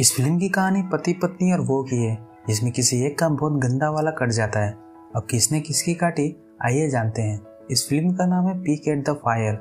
इस फिल्म की कहानी पति पत्नी और वो की है जिसमें किसी एक का बहुत गंदा वाला कट जाता है। अब किसने किसकी काटी आइए जानते हैं। इस फिल्म का नाम है peek at the fire.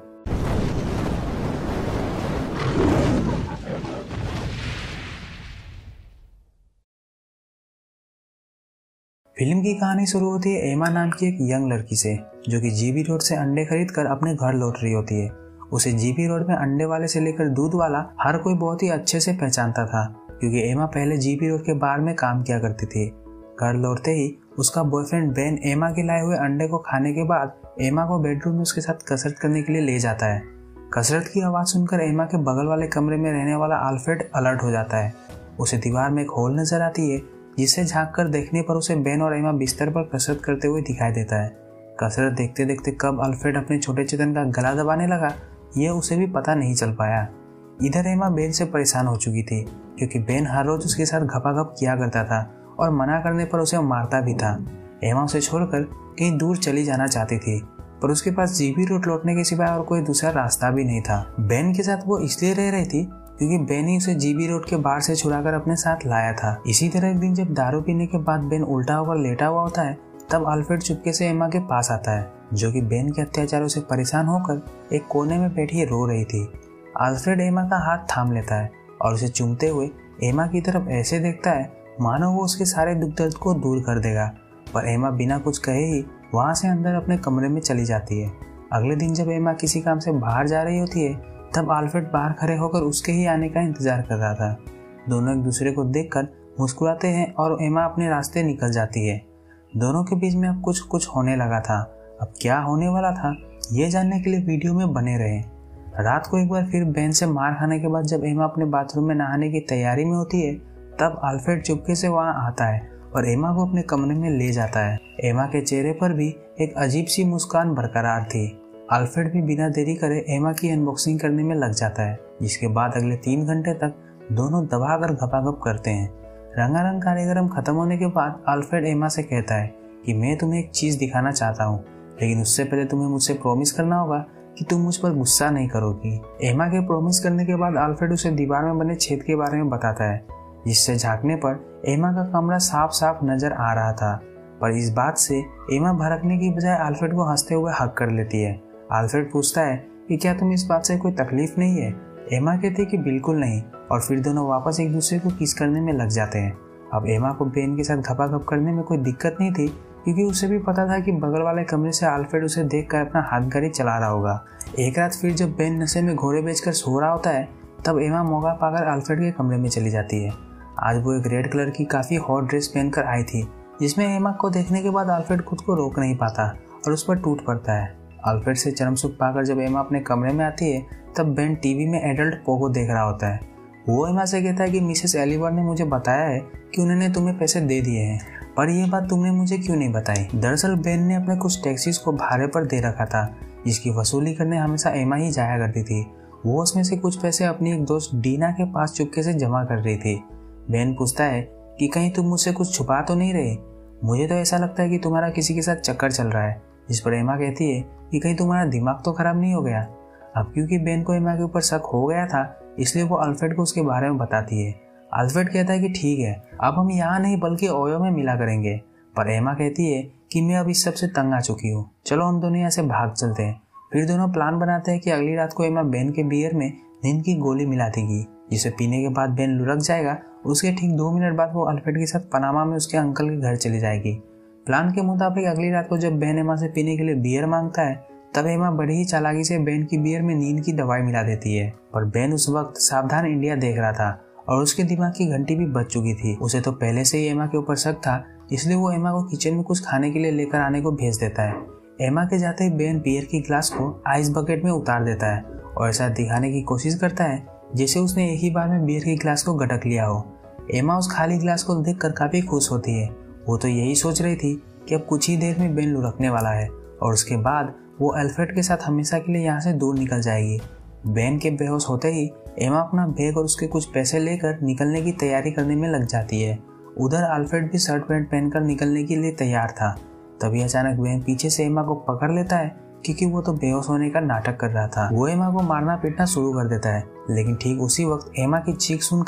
Film की कहानी शुरू होती है एमा नाम की एक यंग लड़की से जो कि जीबी रोड से अंडे खरीद कर अपने घर लौट रही होती है। उसे जीबी रोड में अंडे वाले से लेकर दूध वाला हर कोई बहुत ही अच्छे से पहचानता था क्योंकि एमा पहले जीबी रोड के बार में काम किया करती थी। घर लौटते ही उसका बॉयफ्रेंड बेन एमा के लाए हुए अंडे को खाने के बाद एमा को बेडरूम में उसके साथ कसरत करने के लिए ले जाता है। कसरत की आवाज़ सुनकर एमा के बगल वाले कमरे में रहने वाला अल्फ्रेड अलर्ट हो जाता है। उसे दीवार में एक होल नजर आती है जिसे झांक कर देखने पर उसे बेन और एमा बिस्तर पर कसरत करते हुए दिखाई देता है। कसरत देखते देखते कब अल्फ्रेड अपने छोटे चेतन का गला दबाने लगा यह उसे भी पता नहीं चल पाया। इधर एमा बेन से परेशान हो चुकी थी क्योंकि बेन हर रोज उसके साथ घपाघप किया करता था और मना करने पर उसे मारता भी था। एमा उसे छोड़कर कहीं दूर चली जाना चाहती थी पर उसके पास जीबी रोड लौटने के सिवाय और कोई दूसरा रास्ता भी नहीं था। बेन के साथ वो इसलिए रह रही थी क्योंकि बेन ही उसे जीबी रोड के बाहर से छुड़ाकर अपने साथ लाया था। इसी तरह एक दिन जब दारू पीने के बाद बेन उल्टा होकर लेटा हुआ होता है तब अल्फ्रेड चुपके से एमा के पास आता है जो कि बेन के अत्याचारों से परेशान होकर एक कोने में बैठी रो रही थी। अल्फ्रेड एमा का हाथ थाम लेता है और उसे चूमते हुए एमा की तरफ ऐसे देखता है मानो वो उसके सारे दुख दर्द को दूर कर देगा, पर एमा बिना कुछ कहे ही वहां से अंदर अपने कमरे में चली जाती है। अगले दिन जब एमा किसी काम से बाहर जा रही होती है तब अल्फ्रेड बाहर खड़े होकर उसके ही आने का इंतजार कर रहा था। दोनों एक दूसरे को देखकर मुस्कुराते हैं और एमा अपने रास्ते निकल जाती है। दोनों के बीच में अब कुछ होने लगा था। अब क्या होने वाला था ये जानने के लिए वीडियो में बने रहे। रात को एक बार फिर बेन से मार खाने के बाद जब एमा अपने बाथरूम में नहाने की तैयारी में होती है तब अल्फ्रेड चुपके से वहां आता है और एमा को अपने कमरे में ले जाता है। एमा के चेहरे पर भी एक अजीब सी मुस्कान बरकरार थी। अल्फ्रेड भी बिना देरी करे एमा की अनबॉक्सिंग करने में लग जाता है जिसके बाद अगले 3 घंटे तक दोनों दबाकर घपाघप करते हैं। रंगारंग कार्यक्रम खत्म होने के बाद अल्फ्रेड एमा से कहता है कि मैं तुम्हें एक चीज दिखाना चाहता हूँ लेकिन उससे पहले तुम्हें मुझसे प्रॉमिस करना होगा कि तुम मुझ पर गुस्सा नहीं करोगी। एमा के प्रॉमिस करने के बाद अल्फ्रेड उसे दीवार में बने छेद के बारे में बताता है जिससे झांकने पर एमा का कमरा साफ साफ नजर आ रहा था। पर इस बात से एमा भड़कने की बजाय अल्फ्रेड को हंसते हुए हक कर लेती है। अल्फ्रेड पूछता है कि क्या तुम्हें इस बात से कोई तकलीफ नहीं है। एमा कहती है कि बिल्कुल नहीं और फिर दोनों वापस एक दूसरे को किस करने में लग जाते हैं। अब एमा को बेन के साथ घपाघप करने में कोई दिक्कत नहीं थी क्योंकि उसे भी पता था कि बगल वाले कमरे से अल्फ्रेड उसे देखकर अपना हाथ गाड़ी चला रहा होगा। एक रात फिर जब बेन नशे में घोड़े बेचकर सो रहा होता है तब एमा मौका पाकर अल्फ्रेड के कमरे में चली जाती है। आज वो एक रेड कलर की काफी हॉट ड्रेस पहनकर आई थी जिसमें एमा को देखने के बाद अल्फ्रेड खुद को रोक नहीं पाता और उस पर टूट पड़ता है। अल्फ्रेड से चरम सुख पाकर जब एमा अपने कमरे में आती है तब बेन टीवी में एडल्ट पोगो देख रहा होता है। वो एमा से कहता है कि मिसेस एलिवर ने मुझे बताया है कि उन्होंने तुम्हें पैसे दे दिए हैं पर यह बात तुमने मुझे क्यों नहीं बताई। दरअसल बेन ने अपने कुछ टैक्सीज को भाड़े पर दे रखा था जिसकी वसूली करने हमेशा एमा ही जाया करती थी। वो उसमें से कुछ पैसे अपनी एक दोस्त डीना के पास चुपके से जमा कर रही थी। बेन पूछता है कि कहीं तुम मुझसे कुछ छुपा तो नहीं रहे, मुझे तो ऐसा लगता है कि तुम्हारा किसी के साथ चक्कर चल रहा है। जिस पर एमा कहती है कि कहीं तुम्हारा दिमाग तो खराब नहीं हो गया। अब क्योंकि बेन को एमा के ऊपर शक हो गया था इसलिए वो अल्फ्रेड को उसके बारे में बताती है। अल्फ्रेड कहता है कि ठीक है अब हम यहाँ नहीं बल्कि ओयो में मिला करेंगे, पर एमा कहती है कि मैं अब इस सब से तंग आ चुकी हूँ, चलो हम दोनों यहाँ से भाग चलते हैं। फिर दोनों प्लान बनाते हैं कि अगली रात को एमा बेन के बियर में नींद की गोली मिला देगी जिसे पीने के बाद बेन लुढ़क जाएगा। उसके ठीक 2 मिनट बाद वो अल्फ्रेड के साथ पनामा में उसके अंकल के घर चली जाएगी। प्लान के मुताबिक अगली रात को जब बेन एमा से पीने के लिए बियर मांगता है तब एमा बड़ी ही चालाकी से बेन की बियर में नींद की दवाई मिला देती है। पर बेन उस वक्त सावधान इंडिया देख रहा था और उसके दिमाग की घंटी भी बज चुकी थी। उसे तो पहले से ही एमा के ऊपर शक था इसलिए वो एमा को किचन में कुछ खाने के लिए लेकर आने को भेज देता है। एमा के जाते ही बेन बियर की ग्लास को आइस बकेट में उतार देता है और ऐसा दिखाने की कोशिश करता है जैसे उसने एक ही बार में बियर की ग्लास को गटक लिया हो। एमा उस खाली ग्लास को देखकर काफी खुश होती है। वो तो यही सोच रही थी कि अब कुछ ही देर में बेन लुढ़कने वाला है और उसके बाद वो अल्फ्रेड के साथ हमेशा के लिए यहाँ से दूर निकल जाएगी। बेन के बेहोश होते ही एमा अपना बैग और उसके कुछ पैसे लेकर निकलने की तैयारी करने में लग जाती है। उधर अल्फ्रेड भी शर्ट पैंट पहनकर निकलने के लिए तैयार था। तभी अचानक बेन पीछे से एमा को पकड़ लेता है क्योंकि वो तो बेहोश होने का नाटक कर रहा था। वो एमा को मारना पीटना शुरू कर देता है लेकिन ठीक उसी वक्त एमा की चीख सुनकर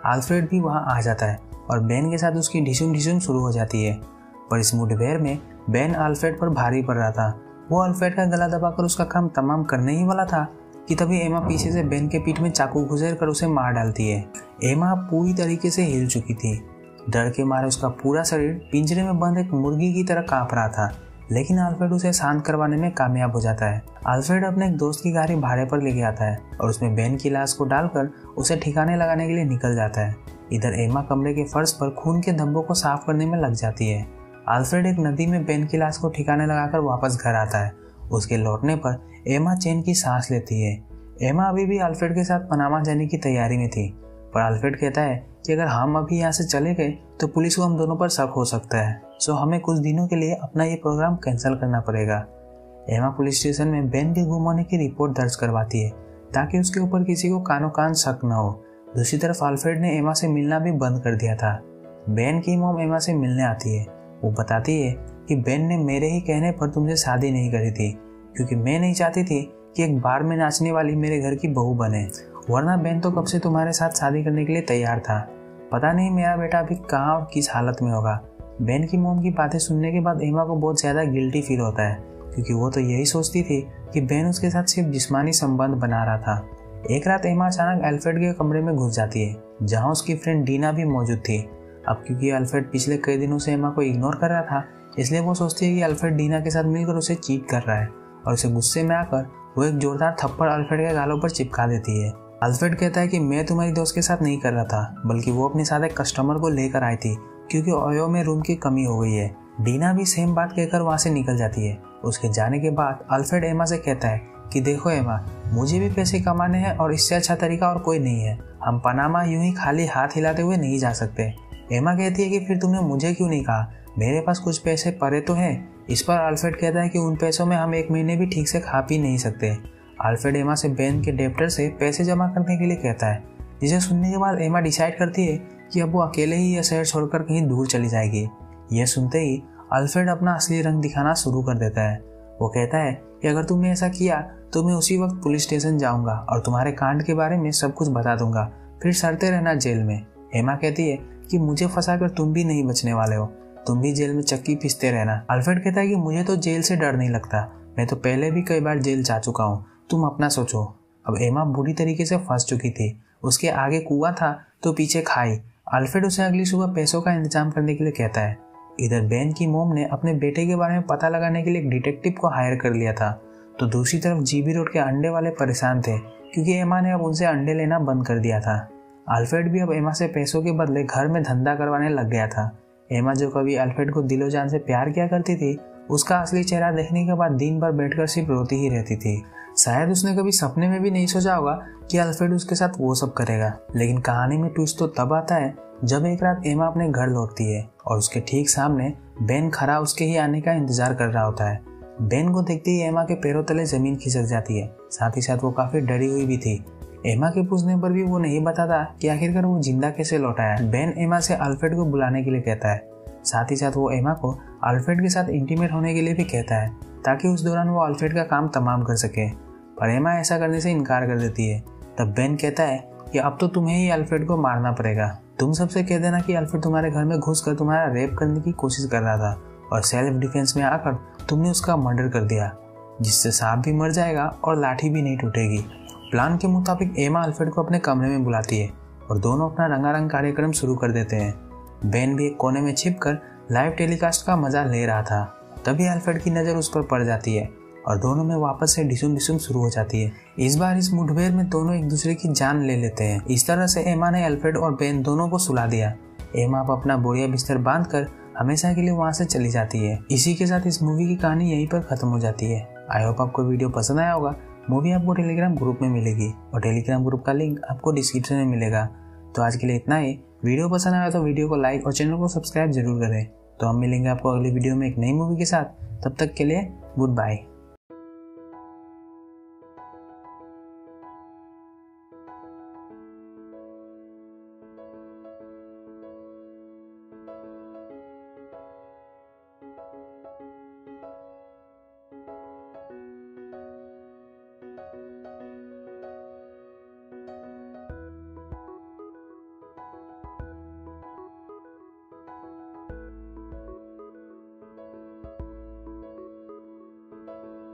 अल्फ्रेड भी वहाँ आ जाता है और बेन के साथ उसकी ढिसुम शुरू हो जाती है। पर इस मुठभेड़ में बेन अल्फ्रेड पर भारी पड़ रहा था। वो अल्फ्रेड का गला दबाकर उसका काम तमाम करने ही वाला था कि तभी एमा पीछे से बेन के पीठ में चाकू घुसेर कर उसे मार डालती है। एमा पूरी तरीके से हिल चुकी थी। डर के मारे उसका पूरा शरीर पिंजरे में बंद एक मुर्गी की तरह कांप रहा था, लेकिन अल्फ्रेड उसे शांत करवाने में कामयाब हो जाता है। अल्फ्रेड अपने एक दोस्त की गाड़ी भाड़े पर लेके आता है और उसमें बेन की लाश को डालकर उसे ठिकाने लगाने के लिए निकल जाता है। इधर एमा कमरे के फर्श पर खून के धब्बों को साफ करने में लग जाती है। अल्फ्रेड एक नदी में बेन की लाश को ठिकाने लगाकर वापस घर आता है। उसके लौटने पर एमा चैन की सांस लेती है। एमा अभी भी अल्फ्रेड के साथ पनामा जाने की तैयारी में थी, पर अल्फ्रेड कहता है कि अगर हम अभी यहाँ से चले गए तो पुलिस को हम दोनों पर शक हो सकता है, सो हमें कुछ दिनों के लिए अपना ये प्रोग्राम कैंसिल करना पड़ेगा। एमा पुलिस स्टेशन में बेन के गुम होने की रिपोर्ट दर्ज करवाती है ताकि उसके ऊपर किसी को कानो कान शक न हो। दूसरी तरफ अल्फ्रेड ने एमा से मिलना भी बंद कर दिया था। बेन की मॉम एमा से मिलने आती है। वो बताती है कि बेन ने मेरे ही कहने पर तुमसे शादी नहीं करी थी क्योंकि मैं नहीं चाहती थी कि एक बार में नाचने वाली मेरे घर की बहू बने, वरना बेन तो कब से तुम्हारे साथ शादी करने के लिए तैयार था। पता नहीं मेरा बेटा अभी कहाँ और किस हालत में होगा। बेन की मॉम की बातें सुनने के बाद एमा को बहुत ज़्यादा गिल्टी फील होता है क्योंकि वो तो यही सोचती थी कि बेन उसके साथ सिर्फ जिस्मानी संबंध बना रहा था। एक रात एमा अचानक अल्फ्रेड के कमरे में घुस जाती है जहाँ उसकी फ्रेंड डीना भी मौजूद थी। अब क्योंकि अल्फ्रेड पिछले कई दिनों से एमा को इग्नोर कर रहा था, इसलिए वो सोचती है कि अल्फ्रेड डीना के साथ मिलकर उसे चीट कर रहा है और उसे गुस्से में आकर वो एक जोरदार थप्पड़ अल्फ्रेड के गालों पर चिपका देती है। अल्फ्रेड कहता है कि मैं तुम्हारी दोस्त के साथ नहीं कर रहा था, बल्कि वो अपने साथ एक कस्टमर को लेकर आई थी क्योंकि ओयो में रूम की कमी हो गई है। डीना भी सेम बात कहकर वहाँ से निकल जाती है। उसके जाने के बाद अल्फ्रेड एमा से कहता है कि देखो एमा, मुझे भी पैसे कमाने हैं और इससे अच्छा तरीका और कोई नहीं है। हम पनामा यूं ही खाली हाथ हिलाते हुए नहीं जा सकते। एमा कहती है कि फिर तुमने मुझे क्यों नहीं कहा, मेरे पास कुछ पैसे पड़े तो हैं। इस पर अल्फ्रेड कहता है कि उन पैसों में हम एक महीने भी ठीक से खा पी नहीं सकते। अल्फ्रेड एमा से बेन के डेप्टर से पैसे जमा करने के लिए कहता है, जिसे सुनने के बाद एमा डिसाइड करती है कि अब वो अकेले ही यह शहर छोड़कर कहीं दूर चली जाएगी। यह सुनते ही अल्फ्रेड अपना असली रंग दिखाना शुरू कर देता है। वो कहता है कि अगर तुमने ऐसा किया तो मैं उसी वक्त पुलिस स्टेशन जाऊंगा और तुम्हारे कांड के बारे में सब कुछ बता दूंगा, फिर सड़ते रहना जेल में। एमा कहती है कि मुझे फंसाकर तुम भी नहीं बचने वाले हो, तुम भी जेल में चक्की पीसते रहना। अल्फ्रेड कहता है कि मुझे तो जेल से डर नहीं लगता, मैं तो पहले भी कई बार जेल जा चुका हूँ, तुम अपना सोचो। अब एमा बुरी तरीके से फंस चुकी थी। उसके आगे कुआं था तो पीछे खाई। अल्फ्रेड उसे अगली सुबह पैसों का इंतजाम करने के लिए कहता है। इधर बेन की मोम ने अपने बेटे के बारे में पता लगाने के लिए एक डिटेक्टिव को हायर कर लिया था, तो दूसरी तरफ जीबी रोड के अंडे वाले परेशान थे क्योंकि एमा ने अब उनसे अंडे लेना बंद कर दिया था। अल्फ्रेड भी अब एमा से पैसों के बदले घर में धंधा करवाने लग गया था। एमा जो कभी अल्फ्रेड को दिलो जान से प्यार किया करती थी, उसका असली चेहरा देखने के बाद दिन भर बैठकर सिर्फ रोती ही रहती थी। शायद उसने कभी सपने में भी नहीं सोचा होगा कि अल्फ्रेड उसके साथ वो सब करेगा। लेकिन कहानी में ट्विस्ट तो तब आता है जब एक रात एमा अपने घर लौटती है और उसके ठीक सामने बेन खड़ा उसके ही आने का इंतजार कर रहा होता है। बेन को देखते ही एमा के पैरों तले जमीन खिसक जाती है, साथ ही साथ वो काफी डरी हुई भी थी। एमा के पूछने पर भी वो नहीं बताता कि आखिरकार वो जिंदा कैसे लौटा है। बेन एमा से अल्फ्रेड को बुलाने के लिए कहता है, साथ ही साथ वो एमा को अल्फ्रेड के साथ इंटीमेट होने के लिए भी कहता है ताकि उस दौरान वो अल्फ्रेड का काम तमाम कर सके, पर एमा ऐसा करने से इनकार कर देती है। तब बेन कहता है कि अब तो तुम्हें ही अल्फ्रेड को मारना पड़ेगा, तुम सबसे कह देना कि अल्फ्रेड तुम्हारे घर में घुसकर तुम्हारा रेप करने की कोशिश कर रहा था और सेल्फ डिफेंस में आकर तुमने उसका मर्डर कर दिया, जिससे सांप भी मर जाएगा और लाठी भी नहीं टूटेगी। प्लान के मुताबिक एमा अल्फ्रेड को अपने कमरे में बुलाती है और दोनों अपना रंगारंग कार्यक्रम शुरू कर देते हैं। बेन भी एक कोने में छिपकर लाइव टेलीकास्ट का मजा ले रहा था। तभी अल्फ्रेड की नज़र उस पर पड़ जाती है और दोनों में वापस से डिसुम शुरू हो जाती है। इस बार इस मुठभेड़ में दोनों एक दूसरे की जान ले लेते हैं। इस तरह से एमा ने अल्फ्रेड और बेन दोनों को सुला दिया। एमा अब अपना बोरिया बिस्तर बांधकर हमेशा के लिए वहां से चली जाती है। इसी के साथ इस मूवी की कहानी यहीं पर खत्म हो जाती है। आई होप आपको वीडियो पसंद आया होगा। मूवी आपको टेलीग्राम ग्रुप में मिलेगी और टेलीग्राम ग्रुप का लिंक आपको डिस्क्रिप्शन में मिलेगा। तो आज के लिए इतना ही। वीडियो पसंद आया तो वीडियो को लाइक और चैनल को सब्सक्राइब जरूर करें। तो हम मिलेंगे आपको अगली वीडियो में एक नई मूवी के साथ। तब तक के लिए गुड बाय।